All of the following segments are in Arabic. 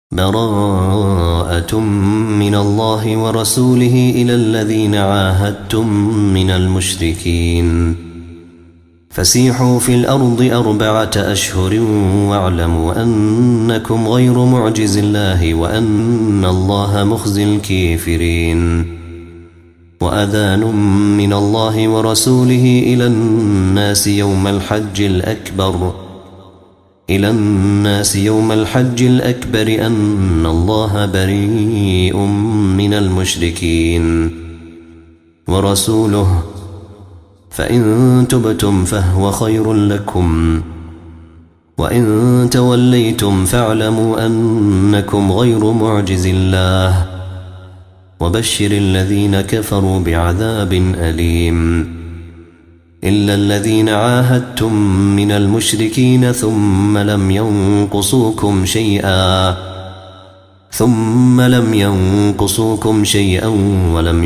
براءة من الله ورسوله إلى الذين عاهدتم من المشركين فسيحوا في الأرض 4 أشهر واعلموا أنكم غير معجز الله وأن الله مخزي الكافرين وأذان من الله ورسوله إلى الناس يوم الحج الأكبر أن الله بريء من المشركين ورسوله فإن تبتم فهو خير لكم وإن توليتم فاعلموا أنكم غير معجز الله وبشر الذين كفروا بعذاب أليم إلا الذين عاهدتم من المشركين ثم لم ينقصوكم شيئا ولم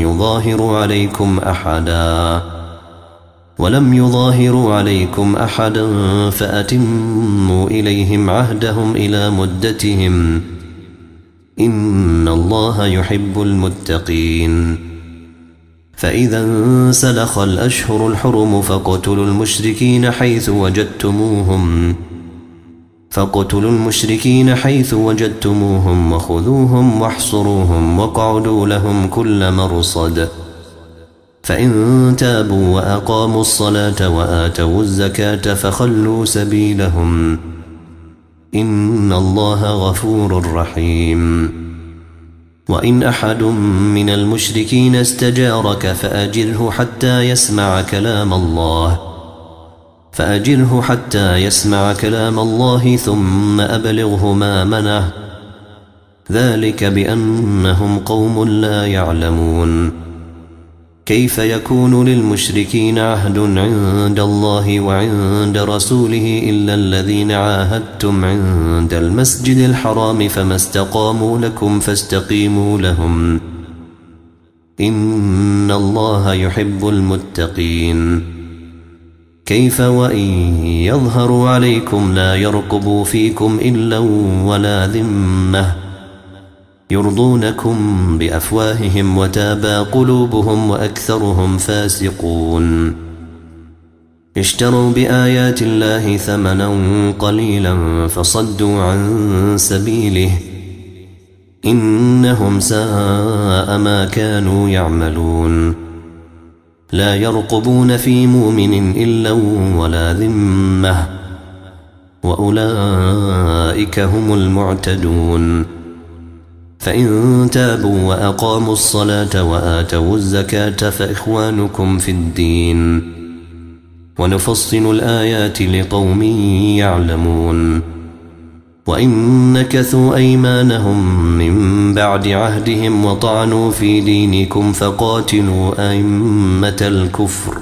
يظاهروا عليكم أحدا فأتموا إليهم عهدهم إلى مدتهم إن الله يحب المتقين فإذا انسلخ الأشهر الحرم فاقتلوا المشركين حيث وجدتموهم وخذوهم واحصروهم واقعدوا لهم كل مرصد فإن تابوا وأقاموا الصلاة وآتوا الزكاة فخلوا سبيلهم إن الله غفور رحيم وإن أحد من المشركين استجارك فأجره حتى يسمع كلام الله ثم أبلغه مأمنه ذلك بأنهم قوم لا يعلمون كيف يكون للمشركين عهد عند الله وعند رسوله إلا الذين عاهدتم عند المسجد الحرام فما استقاموا لكم فاستقيموا لهم إن الله يحب المتقين كيف وإن يظهروا عليكم لا يرقبوا فيكم إلا ولا ذمة يرضونكم بأفواههم وتابى قلوبهم وأكثرهم فاسقون اشتروا بآيات الله ثمنا قليلا فصدوا عن سبيله إنهم ساء ما كانوا يعملون لا يرقبون في مؤمن إلا ولا ذمة وأولئك هم المعتدون فإن تابوا وأقاموا الصلاة وآتوا الزكاة فإخوانكم في الدين ونفصل الآيات لقوم يعلمون وإن نكثوا أيمانهم من بعد عهدهم وطعنوا في دينكم فقاتلوا أئمة الكفر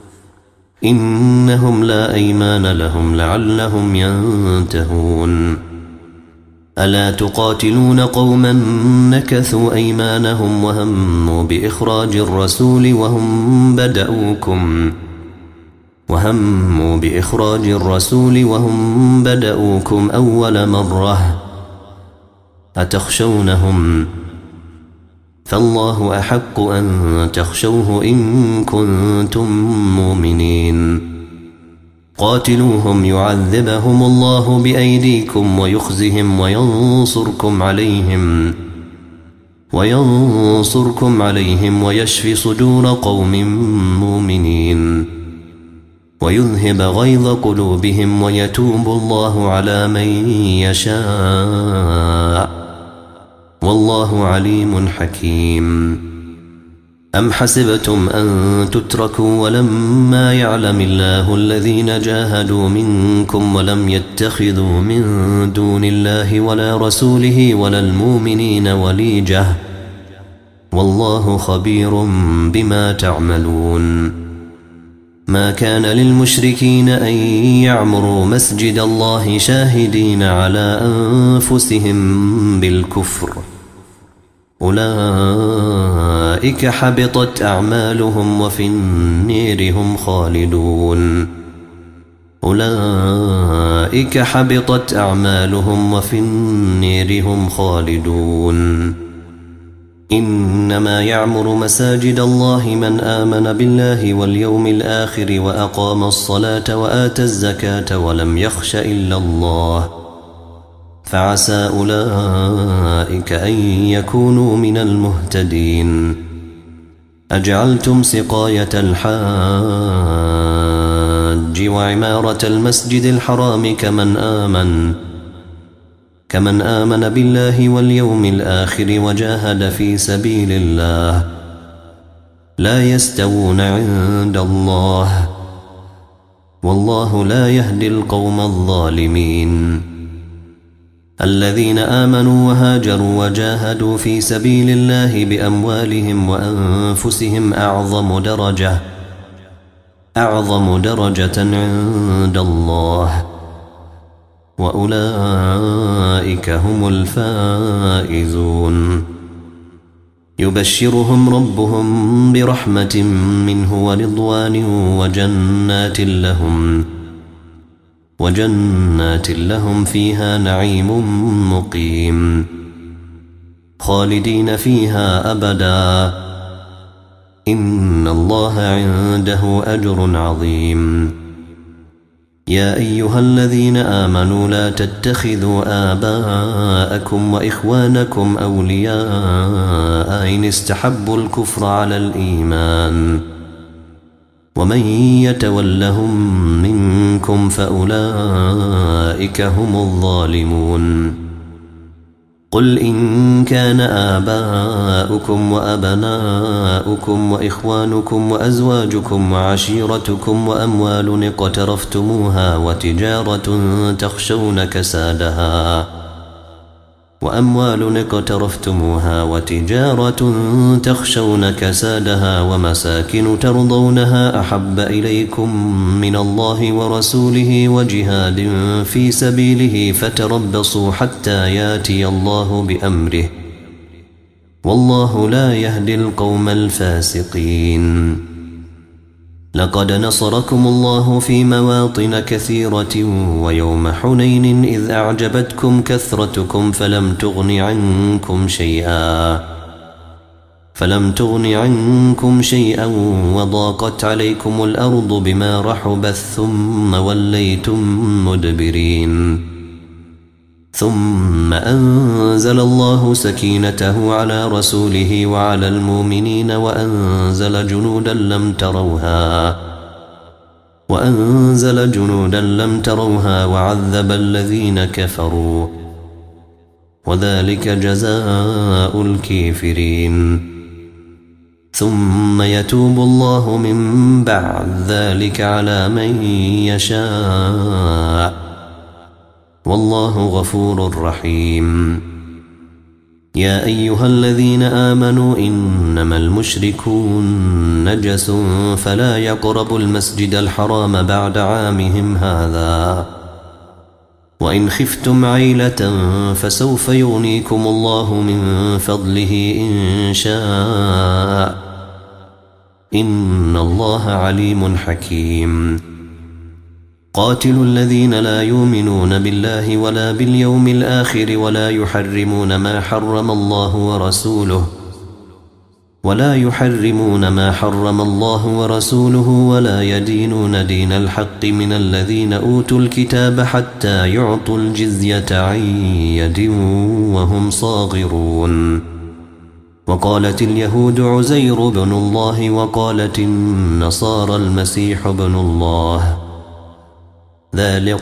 إنهم لا أيمان لهم لعلهم ينتهون ألا تقاتلون قوما نكثوا أيمانهم وهموا بإخراج الرسول وهم بدأوكم أول مرة أتخشونهم فالله أحق أن تخشوه إن كنتم مؤمنين قاتلوهم يعذبهم الله بأيديكم ويخزهم وينصركم عليهم ويشفي صدور قوم مؤمنين ويذهب غيظ قلوبهم ويتوب الله على من يشاء والله عليم حكيم أم حسبتم أن تتركوا ولما يعلم الله الذين جاهدوا منكم ولم يتخذوا من دون الله ولا رسوله ولا المؤمنين وليجة والله خبير بما تعملون ما كان للمشركين أن يعمروا مسجد الله شاهدين على أنفسهم بالكفر أولئك حبطت أعمالهم وفي النير هم خالدون أولئك حبطت أعمالهم وفي النير هم خالدون. إنما يعمر مساجد الله من آمن بالله واليوم الآخر وأقام الصلاة وآتى الزكاة ولم يخش إلا الله، فعسى أولئك أن يكونوا من المهتدين. أجعلتم سقاية الحاج وعمارة المسجد الحرام كمن آمن بالله واليوم الآخر وجاهد في سبيل الله لا يستوون عند الله، والله لا يهدي القوم الظالمين. الذين آمنوا وهاجروا وجاهدوا في سبيل الله بأموالهم وأنفسهم أعظم درجة عند الله، وأولئك هم الفائزون. يبشرهم ربهم برحمة منه ورضوان وجنات لهم فيها نعيم مقيم خالدين فيها أبدا، إن الله عنده أجر عظيم. يا أيها الذين آمنوا لا تتخذوا آباءكم وإخوانكم أولياء إن استحبوا الكفر على الإيمان، ومن يتولهم منكم فأولئك هم الظالمون. قل إن كان آباؤكم وأبناؤكم وإخوانكم وأزواجكم وعشيرتكم وأموال اقترفتموها وتجارة تخشون كسادها ومساكن ترضونها أحب إليكم من الله ورسوله وجهاد في سبيله فتربصوا حتى ياتي الله بأمره، والله لا يهدي القوم الفاسقين. لقد نصركم الله في مواطن كثيرة ويوم حنين إذ أعجبتكم كثرتكم فلم تغن عنكم شيئا وضاقت عليكم الأرض بما رحبت ثم وليتم مدبرين. ثم أنزل الله سكينته على رسوله وعلى المؤمنين وأنزل جنودا لم تروها وعذب الذين كفروا، وذلك جزاء الكافرين. ثم يتوب الله من بعد ذلك على من يشاء، والله غفور رحيم. يا أيها الذين آمنوا إنما المشركون نجس فلا يقربوا المسجد الحرام بعد عامهم هذا، وإن خفتم عيلة فسوف يغنيكم الله من فضله إن شاء، إن الله عليم حكيم. قاتلوا الذين لا يؤمنون بالله ولا باليوم الآخر ولا يحرمون ما حرم الله ورسوله ولا يدينون دين الحق من الذين أوتوا الكتاب حتى يعطوا الجزية عن يد وهم صاغرون. وقالت اليهود عزير بن الله وقالت النصارى المسيح بن الله، ذلك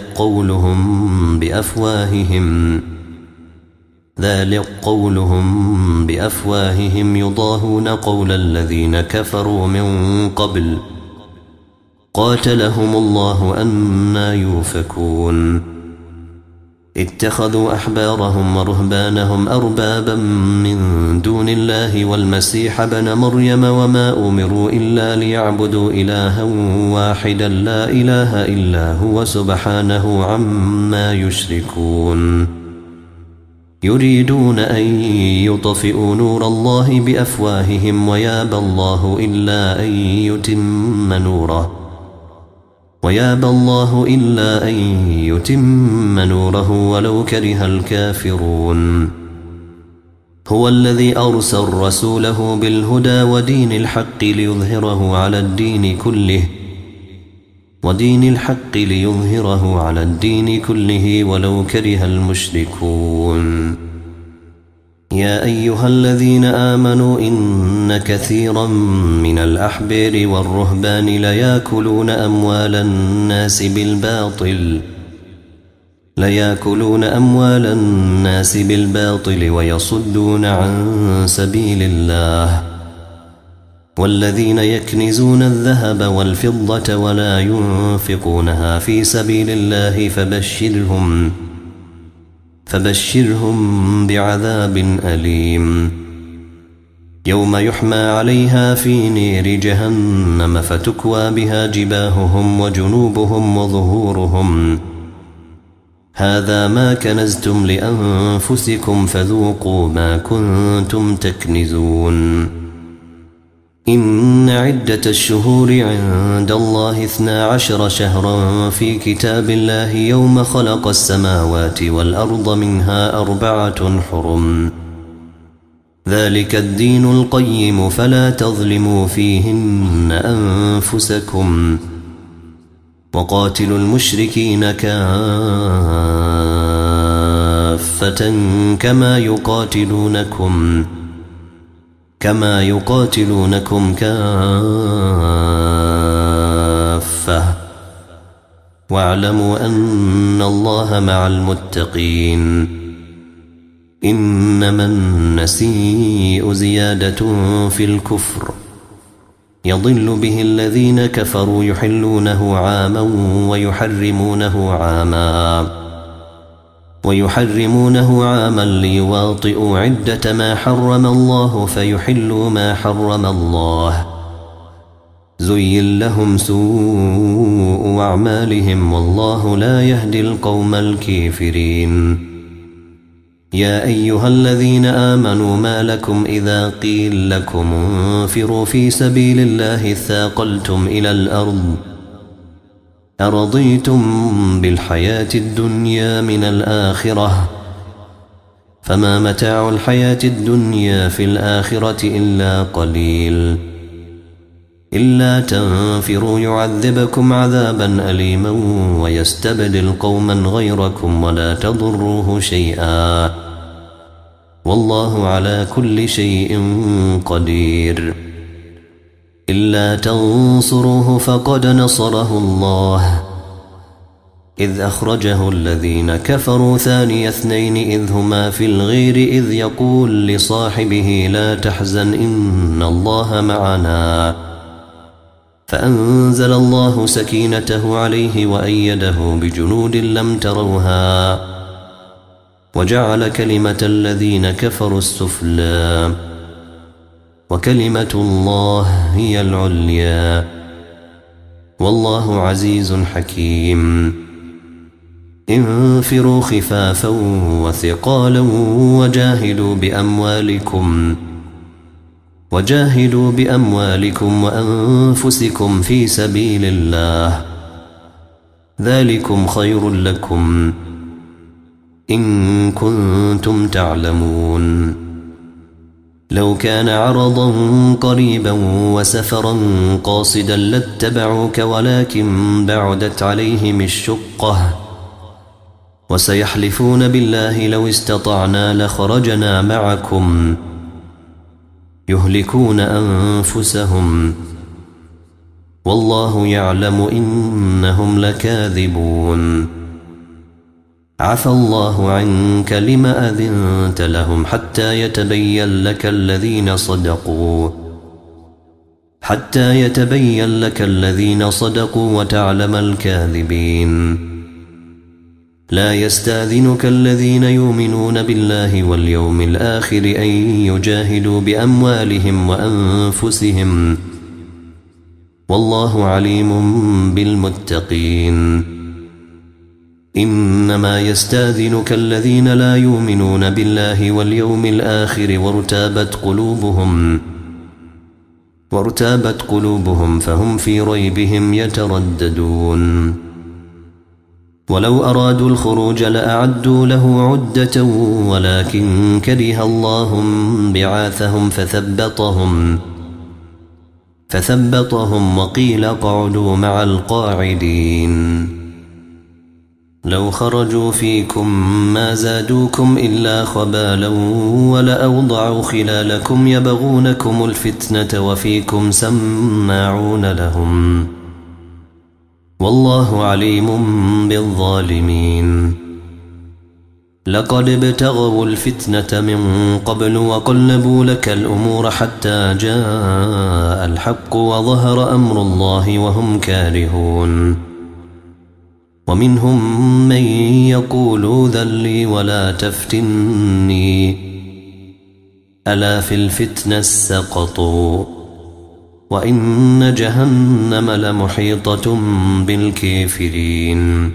قولهم بأفواههم يضاهون قول الذين كفروا من قبل، قاتلهم الله أنى يؤفكون. اتخذوا أحبارهم ورهبانهم أربابا من دون الله والمسيح ابن مريم وما أمروا إلا ليعبدوا إلها واحدا لا إله إلا هو سبحانه عما يشركون. يريدون أن يطفئوا نور الله بأفواههم ويابى الله إلا أن يتم نوره ويابى الله إلا أن يتم نوره ولو كره الكافرون. هو الذي أرسل رسوله بالهدى ودين الحق ليظهره على الدين كله ولو كره المشركون. يا أيها الذين آمنوا إن كثيرا من الأحبار والرهبان ليأكلون أموال الناس بالباطل ويصدون عن سبيل الله. والذين يكنزون الذهب والفضة ولا ينفقونها في سبيل الله فبشرهم بعذاب أليم. يوم يحمى عليها في نير جهنم فتكوى بها جباههم وجنوبهم وظهورهم هذا ما كنزتم لأنفسكم فذوقوا ما كنتم تكنزون. إن عدة الشهور عند الله 12 شهرا في كتاب الله يوم خلق السماوات والأرض منها 4 حرم ذلك الدين القيم فلا تظلموا فيهن أنفسكم وقاتلوا المشركين كافة كما يقاتلونكم كافة واعلموا أن الله مع المتقين. إنما النسيء زيادة في الكفر يضل به الذين كفروا يحلونه عاما ويحرمونه عاما ليواطئوا عدة ما حرم الله فيحلوا ما حرم الله. زين لهم سوء أعمالهم والله لا يهدي القوم الكافرين. يا أيها الذين آمنوا ما لكم إذا قيل لكم انفروا في سبيل الله اثاقلتم إلى الأرض أرضيتم بالحياة الدنيا من الآخرة فما متاع الحياة الدنيا في الآخرة إلا قليل. إلا تنفروا يعذبكم عذابا أليما ويستبدل قوما غيركم ولا تضروه شيئا والله على كل شيء قدير. إلا تنصروه فقد نصره الله إذ أخرجه الذين كفروا ثاني اثنين إذ هما في الغير إذ يقول لصاحبه لا تحزن إن الله معنا فأنزل الله سكينته عليه وأيده بجنود لم تروها وجعل كلمة الذين كفروا السفلى وكلمة الله هي العليا والله عزيز حكيم. انفروا خفافا وثقالا وجاهدوا بأموالكم وأنفسكم في سبيل الله ذلكم خير لكم إن كنتم تعلمون. لو كان عرضا قريبا وسفرا قاصدا لاتبعوك ولكن بعدت عليهم الشقة وسيحلفون بالله لو استطعنا لخرجنا معكم يهلكون أنفسهم والله يعلم إنهم لكاذبون. عفى الله عنك لما أذنت لهم حتى يتبين لك الذين صدقوا وتعلم الكاذبين. لا يستأذنك الذين يؤمنون بالله واليوم الآخر أن يجاهدوا بأموالهم وأنفسهم والله عليم بالمتقين. إنما يستأذنك الذين لا يؤمنون بالله واليوم الآخر وارتابت قلوبهم فهم في ريبهم يترددون ولو أرادوا الخروج لأعدوا له عدة ولكن كره الله بعاثهم فثبطهم وقيل اقعدوا مع القاعدين لو خرجوا فيكم ما زادوكم إلا خبالا ولأوضعوا خلالكم يبغونكم الفتنة وفيكم سماعون لهم والله عليم بالظالمين لقد ابتغوا الفتنة من قبل وقلبوا لك الأمور حتى جاء الحق وظهر أمر الله وهم كارهون ومنهم من يقول ذل لي ولا تفتني ألا في الفتنة سقطوا وإن جهنم لمحيطة بالكافرين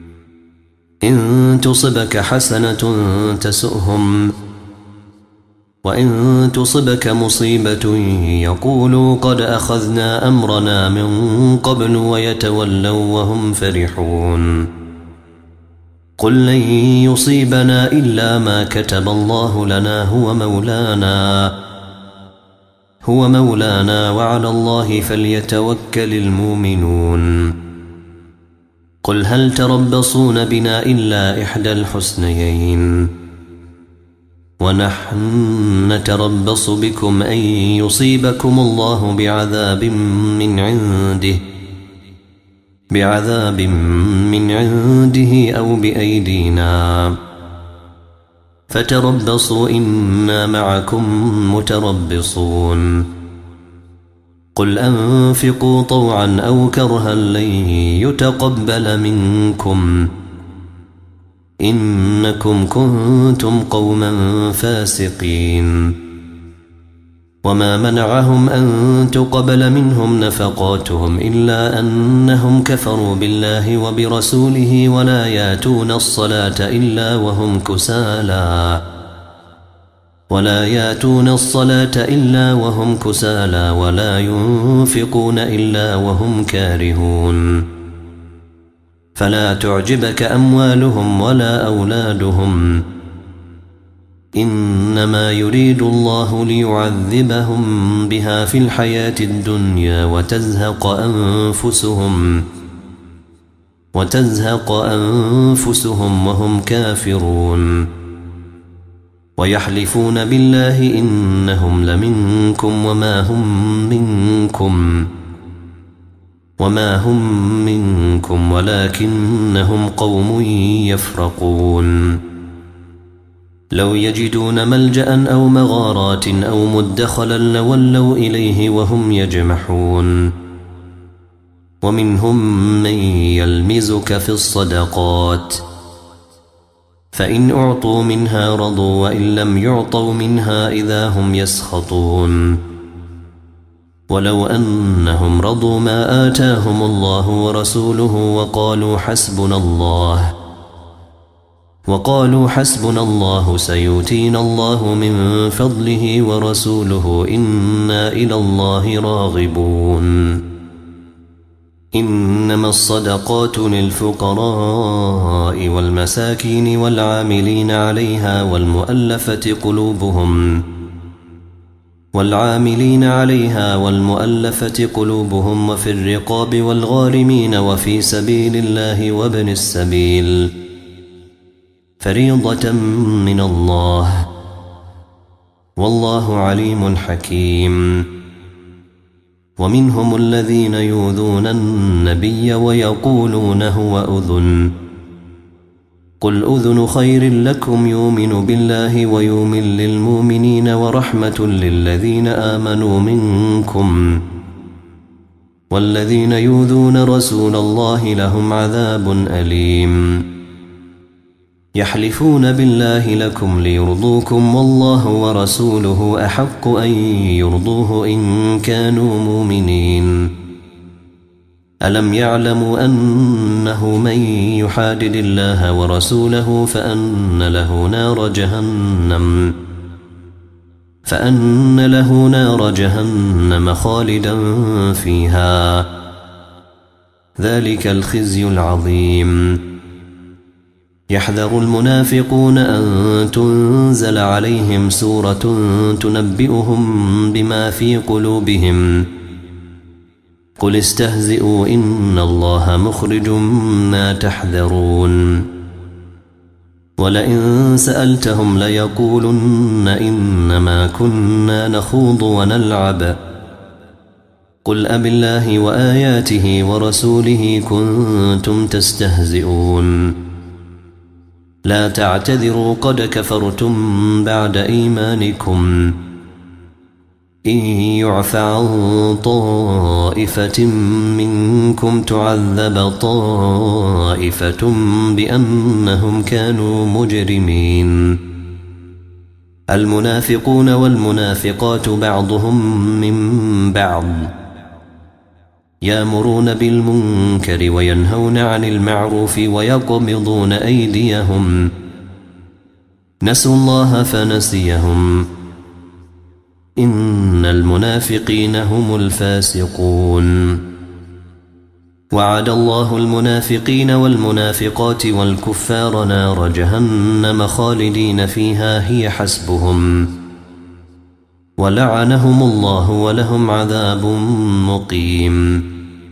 إن تصبك حسنة تسؤهم وإن تصبك مصيبة يقولوا قد أخذنا أمرنا من قبل ويتولوا وهم فرحون قل لن يصيبنا إلا ما كتب الله لنا هو مولانا وعلى الله فليتوكل المؤمنون قل هل تربصون بنا إلا إحدى الحسنيين ونحن نتربص بكم أن يصيبكم الله بعذاب من عنده أو بأيدينا فتربصوا إنا معكم متربصون قل أنفقوا طوعا أو كرها لن يتقبل منكم إنكم كنتم قوما فاسقين وما منعهم أن تقبل منهم نفقاتهم إلا أنهم كفروا بالله وبرسوله ولا ياتون الصلاة إلا وهم كسالى ولا ينفقون إلا وهم كارهون فلا تعجبك أموالهم ولا أولادهم إنما يريد الله ليعذبهم بها في الحياة الدنيا وتزهق أنفسهم وهم كافرون ويحلفون بالله إنهم لمنكم وما هم منكم ولكنهم قوم يفرقون لو يجدون ملجأ أو مغارات أو مدخلا لولوا إليه وهم يجمحون ومنهم من يلمزك في الصدقات فإن أعطوا منها رضوا وإن لم يعطوا منها إذا هم يسخطون ولو أنهم رضوا ما آتاهم الله ورسوله وقالوا حسبنا الله سيؤتينا الله من فضله ورسوله إنا إلى الله راغبون إنما الصدقات للفقراء والمساكين والعاملين عليها والمؤلفة قلوبهم وفي الرقاب والغارمين وفي سبيل الله وابن السبيل فريضة من الله والله عليم حكيم ومنهم الذين يؤذون النبي ويقولون هو أذن قل أذن خير لكم يؤمن بالله ويؤمن للمؤمنين ورحمة للذين آمنوا منكم والذين يؤذون رسول الله لهم عذاب أليم يحلفون بالله لكم ليرضوكم والله ورسوله أحق أن يرضوه إن كانوا مؤمنين ألم يعلموا أنه من يحادد الله ورسوله فأن له نار جهنم فأن له نار جهنم خالدا فيها، ذلك الخزي العظيم. يحذر المنافقون أن تنزل عليهم سورة تنبئهم بما في قلوبهم، قل استهزئوا إن الله مخرج ما تحذرون. ولئن سألتهم ليقولن إنما كنا نخوض ونلعب، قل أبالله وآياته ورسوله كنتم تستهزئون، لا تعتذروا قد كفرتم بعد إيمانكم، إن يعف عن طائفة منكم تعذب طائفة بأنهم كانوا مجرمين. المنافقون والمنافقات بعضهم من بعض، يأمرون بالمنكر وينهون عن المعروف ويقبضون أيديهم، نسوا الله فنسيهم، إن المنافقين هم الفاسقون. وعد الله المنافقين والمنافقات والكفار نار جهنم خالدين فيها هي حسبهم، ولعنهم الله ولهم عذاب مقيم.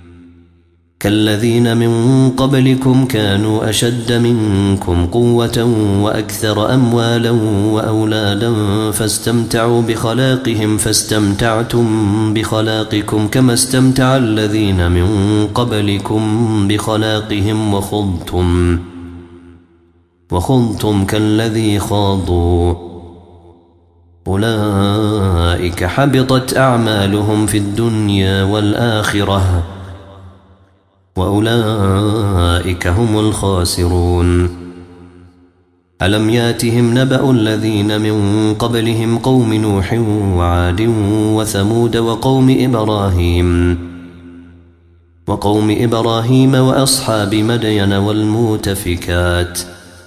كالذين من قبلكم كانوا أشد منكم قوة وأكثر أموالا وأولادا فاستمتعوا بخلاقهم فاستمتعتم بخلاقكم كما استمتع الذين من قبلكم بخلاقهم وخضتم كالذي خاضوا، أولئك حبطت أعمالهم في الدنيا والآخرة وأولئك هم الخاسرون. ألم ياتهم نبأ الذين من قبلهم قوم نوح وعاد وثمود وقوم إبراهيم وأصحاب مدين والمؤتفكات،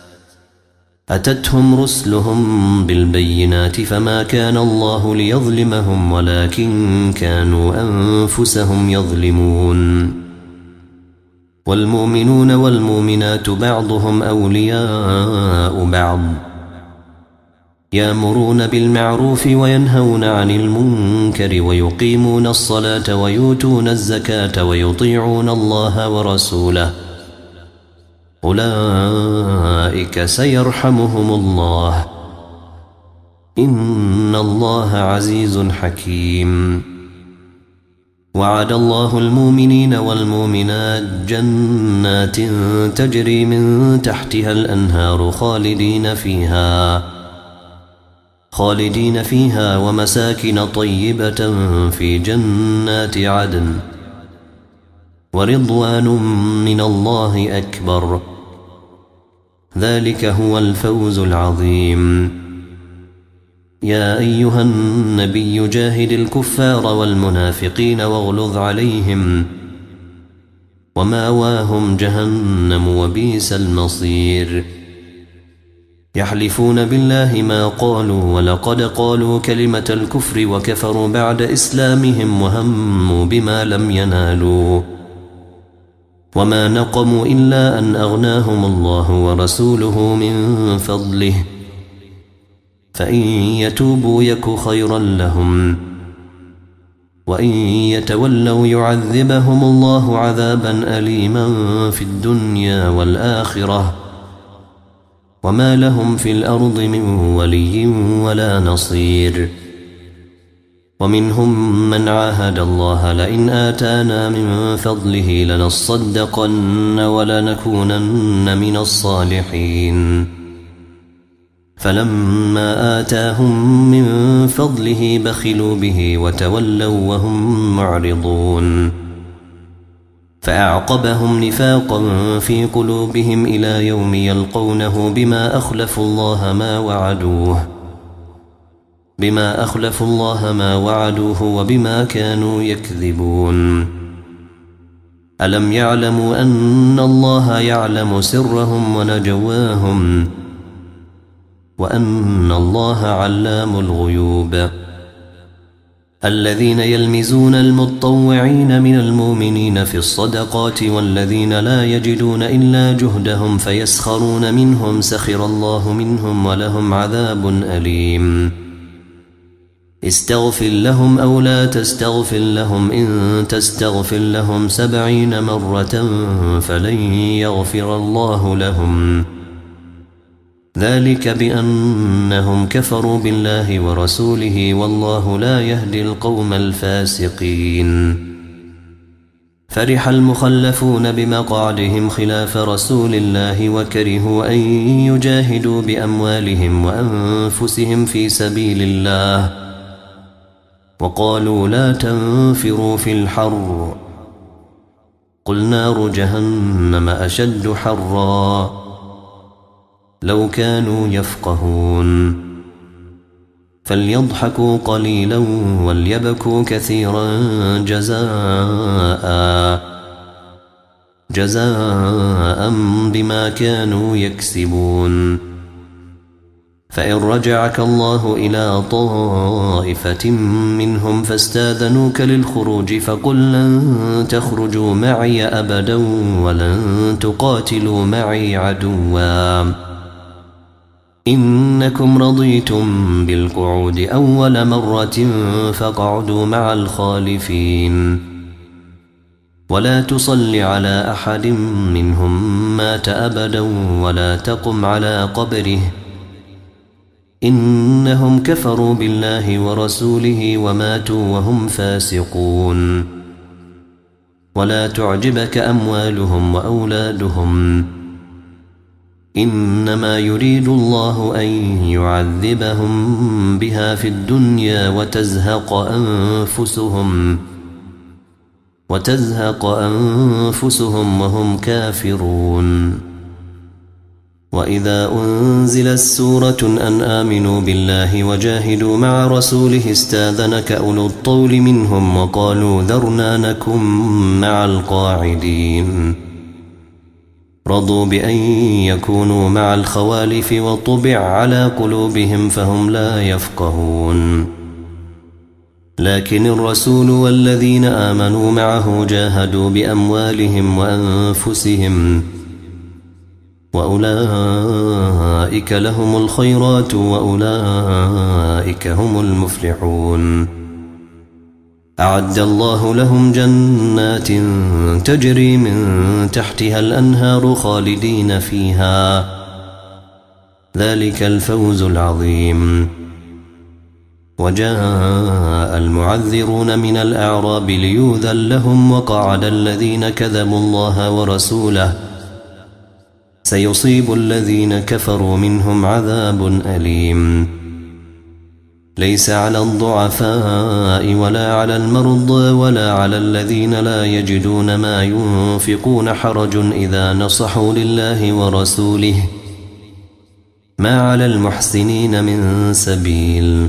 أتتهم رسلهم بالبينات فما كان الله ليظلمهم ولكن كانوا أنفسهم يظلمون. والمؤمنون والمؤمنات بعضهم أولياء بعض، يأمرون بالمعروف وينهون عن المنكر ويقيمون الصلاة ويؤتون الزكاة ويطيعون الله ورسوله، أولئك سيرحمهم الله، إن الله عزيز حكيم. وعد الله المؤمنين والمؤمنات جنات تجري من تحتها الأنهار خالدين فيها ومساكن طيبة في جنات عدن، ورضوان من الله أكبر، ذلك هو الفوز العظيم. يا أيها النبي جاهد الكفار والمنافقين واغلظ عليهم، ومأواهم جهنم وبئس المصير. يحلفون بالله ما قالوا ولقد قالوا كلمة الكفر وكفروا بعد إسلامهم وهموا بما لم ينالوا، وما نقموا إلا أن أغناهم الله ورسوله من فضله، فإن يتوبوا يك خيرا لهم، وإن يتولوا يعذبهم الله عذابا أليما في الدنيا والآخرة، وما لهم في الأرض من ولي ولا نصير. ومنهم من عاهد الله لئن آتانا من فضله لنصدقن ولنكونن من الصالحين، فلما آتاهم من فضله بخلوا به وتولوا وهم معرضون، فأعقبهم نفاقا في قلوبهم إلى يوم يلقونه بما أخلفوا الله ما وعدوه وبما كانوا يكذبون. ألم يعلموا أن الله يعلم سرهم ونجواهم، وأن الله علام الغيوب. الذين يلمزون المطوعين من المؤمنين في الصدقات والذين لا يجدون إلا جهدهم فيسخرون منهم سخر الله منهم ولهم عذاب أليم. استغفر لهم أو لا تستغفر لهم إن تستغفر لهم 70 مرة فلن يغفر الله لهم، ذلك بأنهم كفروا بالله ورسوله والله لا يهدي القوم الفاسقين. فرح المخلفون بمقعدهم خلاف رسول الله وكرهوا أن يجاهدوا بأموالهم وأنفسهم في سبيل الله وقالوا لا تنفروا في الحر قل نار جهنم أشد حرا لو كانوا يفقهون. فليضحكوا قليلا وليبكوا كثيرا جزاء بما كانوا يكسبون. فإن رجعك الله إلى طائفة منهم فاستاذنوك للخروج فقل لن تخرجوا معي أبدا ولن تقاتلوا معي عدوا إنكم رضيتم بالقعود أول مرة فاقعدوا مع الخالفين ولا تصل على أحد منهم مات أبدا ولا تقم على قبره إنهم كفروا بالله ورسوله وماتوا وهم فاسقون. ولا تعجبك أموالهم وأولادهم إنما يريد الله أن يعذبهم بها في الدنيا وتزهق أنفسهم وهم كافرون. وإذا أنزلت سورة أن آمنوا بالله وجاهدوا مع رسوله استاذنك أولو الطول منهم وقالوا ذرنا نكن مع القاعدين. رضوا بأن يكونوا مع الخوالف وطبع على قلوبهم فهم لا يفقهون. لكن الرسول والذين آمنوا معه جاهدوا بأموالهم وأنفسهم وأولئك لهم الخيرات وأولئك هم المفلحون. أعد الله لهم جنات تجري من تحتها الأنهار خالدين فيها ذلك الفوز العظيم. وجاء المعذرون من الأعراب ليؤذن لهم وقعد الذين كذبوا الله ورسوله سيصيب الذين كفروا منهم عذاب أليم. ليس على الضعفاء ولا على المرضى ولا على الذين لا يجدون ما ينفقون حرج إذا نصحوا لله ورسوله ما على المحسنين من سبيل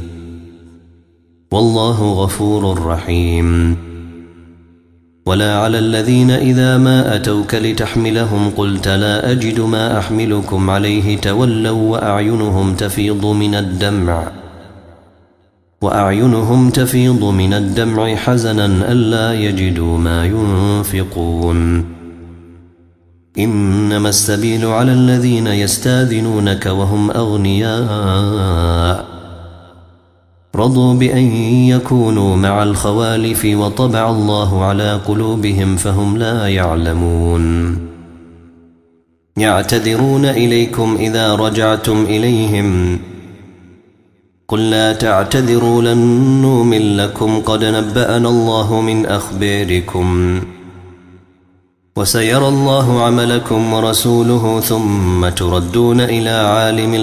والله غفور رحيم. ولا على الذين إذا ما أتوك لتحملهم قلت لا أجد ما أحملكم عليه تولوا وأعينهم تفيض من الدمع حزنا ألا يجدوا ما ينفقون. إنما السبيل على الذين يستاذنونك وهم أغنياء رضوا بأن يكونوا مع الخوالف وطبع الله على قلوبهم فهم لا يعلمون. يعتذرون إليكم إذا رجعتم إليهم قل لا تعتذروا لن نؤمن لكم قد نبأنا الله من أخباركم وسيرى الله عملكم ورسوله ثم تردون إلى عالم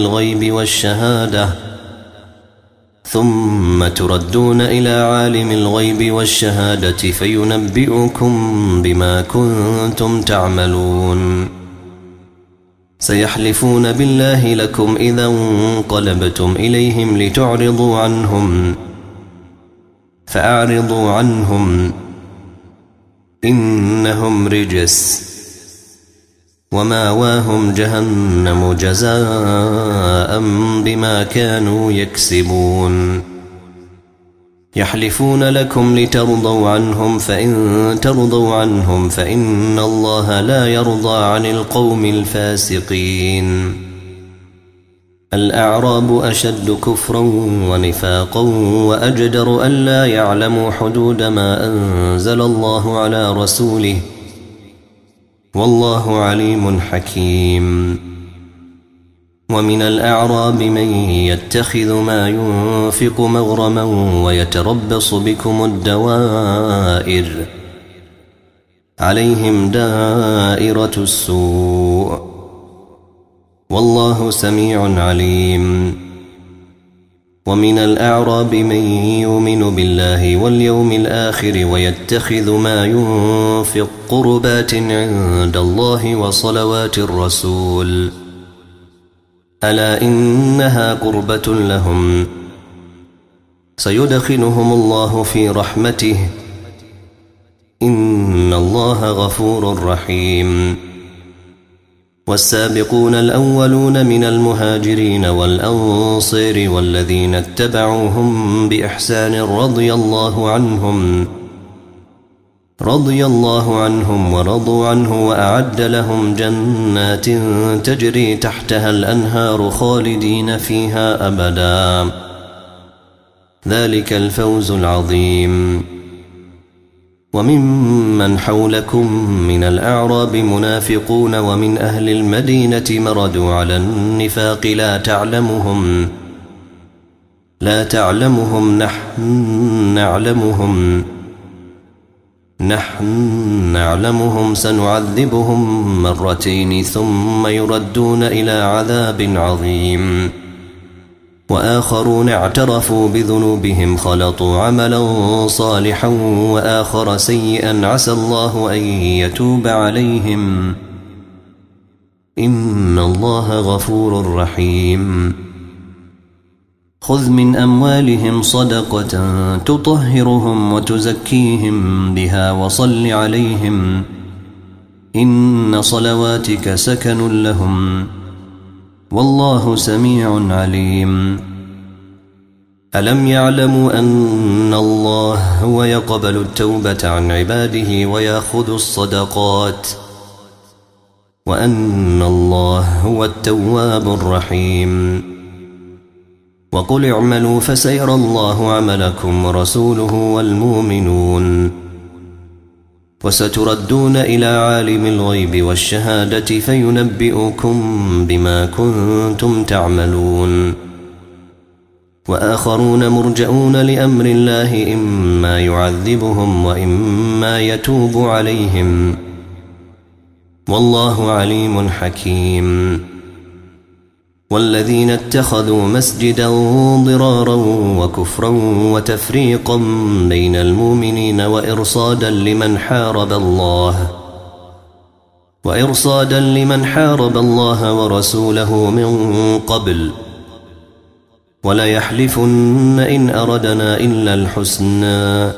الغيب والشهادة فينبئكم بما كنتم تعملون. سيحلفون بالله لكم إذا انقلبتم إليهم لتعرضوا عنهم فأعرضوا عنهم إنهم رجس وماواهم جهنم جزاء بما كانوا يكسبون يحلفون لكم لترضوا عنهم فإن ترضوا عنهم فإن الله لا يرضى عن القوم الفاسقين الأعراب أشد كفرا ونفاقا وأجدر ألا يعلموا حدود ما أنزل الله على رسوله والله عليم حكيم ومن الأعراب من يتخذ ما ينفق مغرما ويتربص بكم الدوائر عليهم دائرة السوء والله سميع عليم ومن الأعراب من يؤمن بالله واليوم الآخر ويتخذ ما ينفق قربات عند الله وصلوات الرسول ألا إنها قربة لهم سيدخلهم الله في رحمته إن الله غفور رحيم والسابقون الأولون من المهاجرين والأنصار والذين اتبعوهم بإحسان رضي الله عنهم ورضوا عنه وأعد لهم جنات تجري تحتها الأنهار خالدين فيها أبدا ذلك الفوز العظيم وممن حولكم من الأعراب منافقون ومن أهل المدينة مردوا على النفاق لا تعلمهم نحن نعلمهم سنعذبهم مرتين ثم يردون إلى عذاب عظيم وآخرون اعترفوا بذنوبهم خلطوا عملا صالحا وآخر سيئا عسى الله أن يتوب عليهم إن الله غفور رحيم خذ من أموالهم صدقة تطهرهم وتزكيهم بها وصل عليهم إن صلواتك سكن لهم والله سميع عليم ألم يعلموا أن الله هو يقبل التوبة عن عباده ويأخذ الصدقات وأن الله هو التواب الرحيم وقل اعملوا فسيرى الله عملكم ورسوله والمؤمنون وستردون إلى عالم الغيب والشهادة فينبئكم بما كنتم تعملون وآخرون مرجئون لأمر الله إما يعذبهم وإما يتوب عليهم والله عليم حكيم والذين اتخذوا مسجدا ضرارا وكفرا وتفريقا بين المؤمنين وإرصادا لمن حارب الله ورسوله من قبل وليحلفن إن أردنا إلا الحسنى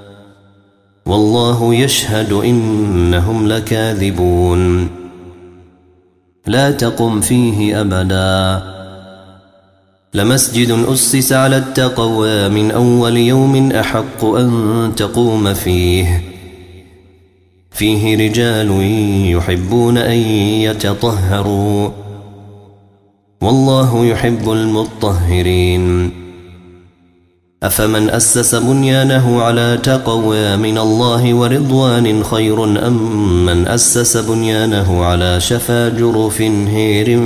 والله يشهد إنهم لكاذبون لا تقم فيه أبدا لمسجد أسس على التقوى من أول يوم أحق أن تقوم فيه رجال يحبون أن يتطهروا والله يحب المطهرين أفمن أسس بنيانه على تقوى من الله ورضوان خير أم من أسس بنيانه على شفا جرف هير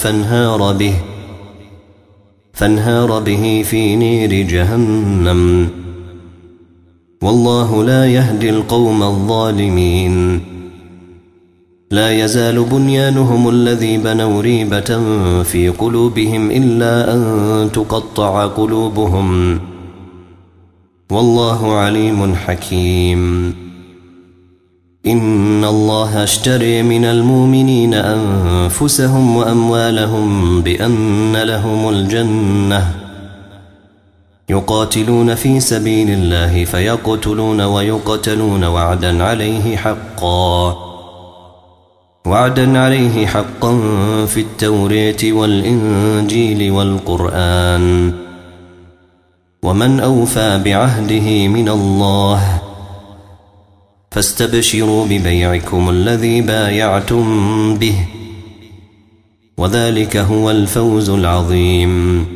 فانهار به في نير جهنم والله لا يهدي القوم الظالمين لا يزال بنيانهم الذي بنوا ريبة في قلوبهم إلا أن تقطع قلوبهم والله عليم حكيم إن الله اشتري من المؤمنين أنفسهم وأموالهم بأن لهم الجنة يقاتلون في سبيل الله فيقتلون ويقتلون وعدا عليه حقا وعدا عليه حقا في التوراة والإنجيل والقرآن، ومن أوفى بعهده من الله، فاستبشروا ببيعكم الذي بايعتم به، وذلك هو الفوز العظيم.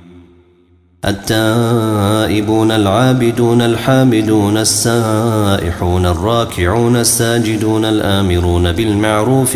التائبون العابدون الحامدون السائحون الراكعون الساجدون الآمرون بالمعروف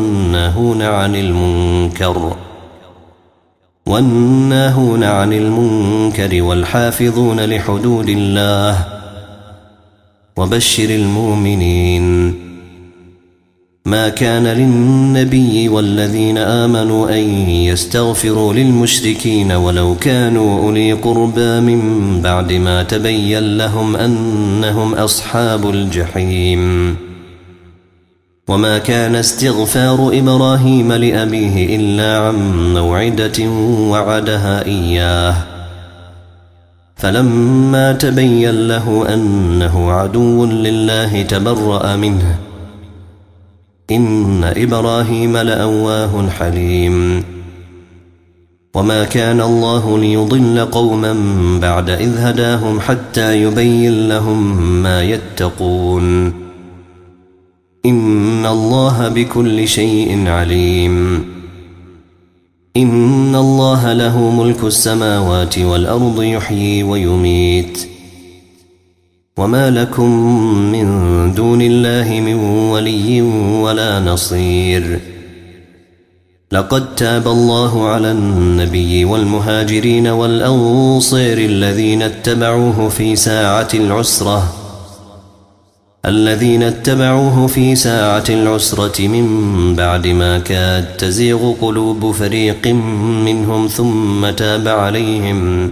والناهون عن المنكر والحافظون لحدود الله، وبشر المؤمنين. ما كان للنبي والذين آمنوا أن يستغفروا للمشركين ولو كانوا أولي قربى من بعد ما تبين لهم أنهم أصحاب الجحيم. وما كان استغفار إبراهيم لأبيه إلا عن موعدة وعدها إياه، فلما تبين له أنه عدو لله تبرأ منه، إن إبراهيم لأواه حليم. وما كان الله ليضل قوما بعد إذ هداهم حتى يبين لهم ما يتقون، إن الله بكل شيء عليم. إن الله له ملك السماوات والأرض يحيي ويميت، وما لكم من دون الله من ولي ولا نصير. لقد تاب الله على النبي والمهاجرين والأنصار الذين اتبعوه في ساعة العسرة من بعد ما كاد تزيغ قلوب فريق منهم ثم تاب عليهم،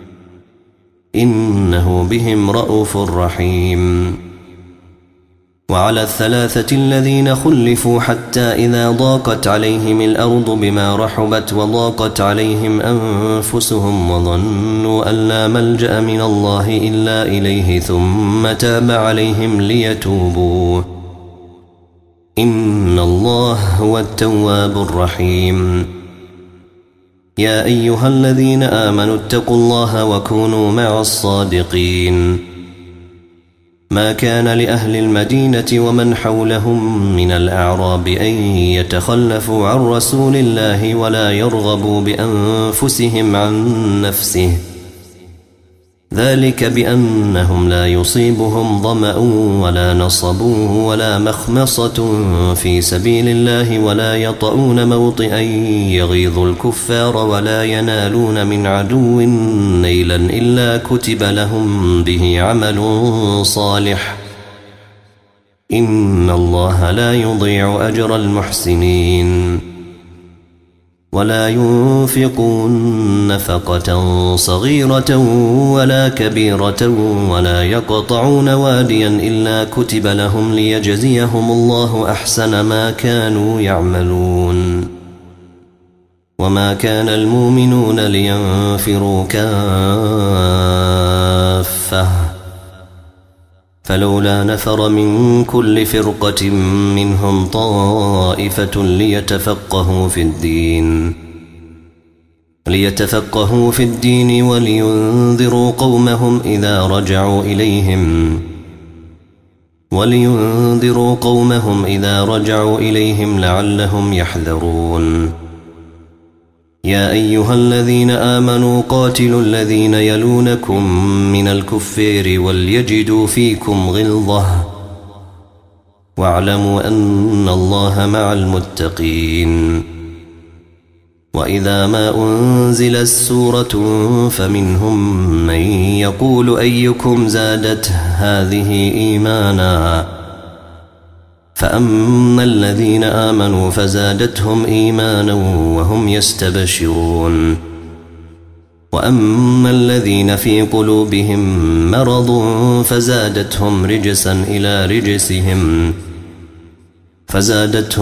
إنه بهم رءوف رحيم. وعلى الثلاثة الذين خلفوا حتى إذا ضاقت عليهم الأرض بما رحبت وضاقت عليهم أنفسهم وظنوا أن لا ملجأ من الله إلا إليه ثم تاب عليهم ليتوبوا، إن الله هو التواب الرحيم. يا أيها الذين آمنوا اتقوا الله وكونوا مع الصادقين. ما كان لأهل المدينة ومن حولهم من الأعراب أن يتخلفوا عن رسول الله ولا يرغبوا بأنفسهم عن نفسه، ذلك بأنهم لا يصيبهم ظمأ ولا نصب ولا مخمصة في سبيل الله ولا يطؤون موطئا يغيظ الكفار ولا ينالون من عدو نيلا إلا كتب لهم به عمل صالح، إن الله لا يضيع أجر المحسنين. ولا ينفقون نفقة صغيرة ولا كبيرة ولا يقطعون واديا إلا كتب لهم ليجزيهم الله أحسن ما كانوا يعملون. وما كان المؤمنون لينفروا كافة، فلولا نفر من كل فرقة منهم طائفة ليتفقهوا في الدين ولينذروا قومهم إذا رجعوا إليهم لعلهم يحذرون. يا أيها الذين آمنوا قاتلوا الذين يلونكم من الكفار وليجدوا فيكم غلظة، واعلموا أن الله مع المتقين. وإذا ما أنزلت سورة فمنهم من يقول أيكم زادت هذه إيمانا، فأما الذين آمنوا فزادتهم إيمانا وهم يستبشرون، وأما الذين في قلوبهم مرض فزادتهم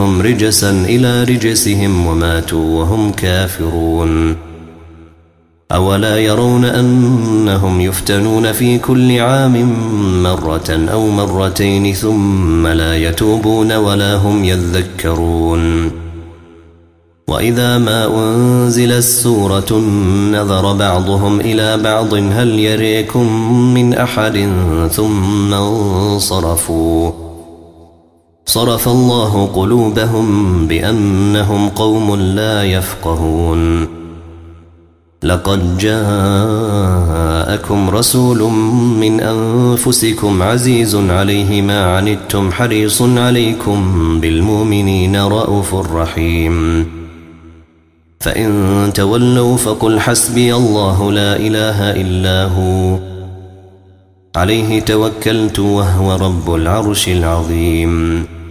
رجسا إلى رجسهم وماتوا وهم كافرون. أولا يرون أنهم يفتنون في كل عام مرة أو مرتين ثم لا يتوبون ولا هم يذكرون وإذا ما أنزلت سورة نظر بعضهم إلى بعض هل يريكم من أحد ثم انصرفوا صرف الله قلوبهم بأنهم قوم لا يفقهون لقد جاءكم رسول من أنفسكم عزيز عليه ما عنتم حريص عليكم بالمؤمنين رءوف رحيم فإن تولوا فقل حسبي الله لا إله إلا هو عليه توكلت وهو رب العرش العظيم